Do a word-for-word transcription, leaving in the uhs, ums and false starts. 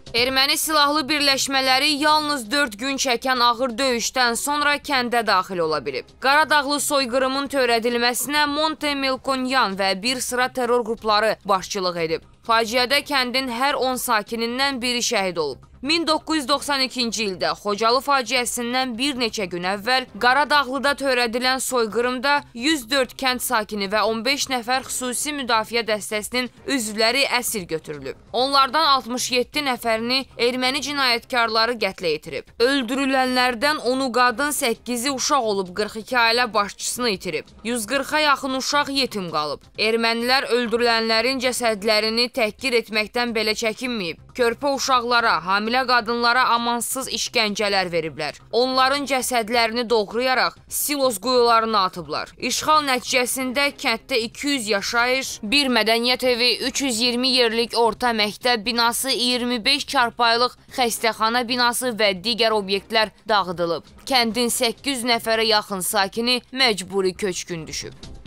Erməni silahlı birləşmələri yalnız dörd gün çəkən ağır döyüşdən sonra kəndə daxil ola bilib. Qaradağlı soyqırımın törədilməsinə Monte Melkonyan və bir sıra terror qrupları başçılıq edib. Faciədə kəndin hər on sakinindən biri şəhid olub. min doqquz yüz doxsan ikinci ildə Xocalı faciəsindən bir neçə gün əvvəl Qaradağlıda törədilən soyqırımda yüz dörd kənd sakini və on beş nəfər xüsusi müdafiə dəstəsinin üzvləri əsir götürülüb. Onlardan altmış yeddi nəfərini erməni cinayətkarları qətlə yetirib. Öldürülənlərdən onu qadın, səkkizi uşaq olub, qırx iki ailə başçısını itirib. yüz qırxa yaxın uşaq yetim qalıb. Ermənilər öldürülənlərin cəsədlərini təhqir etməkdən belə çəkinməyib. Körpə uşaqlara, hamilə qadınlara amansız işgəncələr veriblər. Onların cəsədlərini doğrayaraq silos quyularına atıblar. İşğal nəticəsində kənddə iki yüz yaşayış, bir mədəniyyət evi, üç yüz iyirmi yerlik orta məktəb binası, iyirmi beş çarpayılıq xəstəxana binası və digər obyektlər dağıdılıb. Kəndin səkkiz yüz nəfərə yaxın sakini məcburi köçkün düşüb.